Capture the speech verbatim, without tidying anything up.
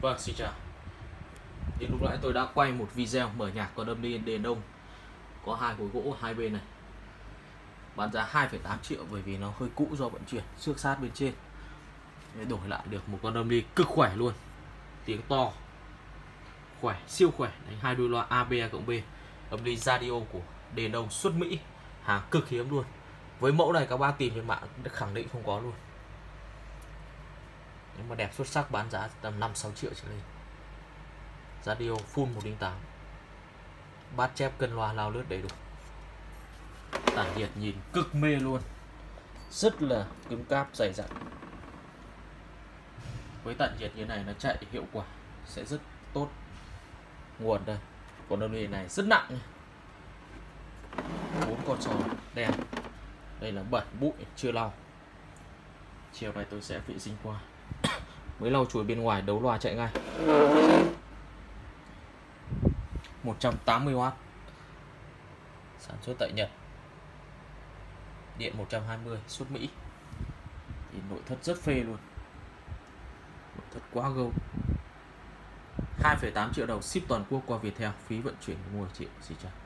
Vâng, xin chào. Thì lúc nãy tôi đã quay một video mở nhạc con âm ly đền đông, có hai khối gỗ ở hai bên này, bán giá hai phẩy tám triệu bởi vì nó hơi cũ do vận chuyển xước sát bên trên. Để đổi lại được một con âm ly cực khỏe luôn, tiếng to, khỏe, siêu khỏe, đánh hai đuôi loa a bê cộng B, âm ly radio của đền đông xuất Mỹ, hàng cực hiếm luôn. Với mẫu này các bác tìm trên mạng khẳng định không có luôn. Nhưng mà đẹp xuất sắc, bán giá tầm năm sáu triệu trở lên. Radio full một không tám, bát chép cân loa lao lướt đầy đủ, tản nhiệt nhìn cực mê luôn, rất là cứng cáp dày dặn. Với tản nhiệt như này nó chạy hiệu quả sẽ rất tốt. Nguồn đây, con âm ly này rất nặng, bốn con sò đen, đây là bẩn bụi chưa lau, chiều này tôi sẽ vệ sinh qua. Mới lau chùi bên ngoài, đấu loa chạy ngay. Một trăm tám mươi oát, sản xuất tại Nhật, điện một trăm hai mươi, xuất Mỹ. Thì nội thất rất phê luôn, nội thất quá gâu. Hai phẩy tám triệu đồng, ship toàn quốc qua Viettel, phí vận chuyển mua triệu. Xin chào.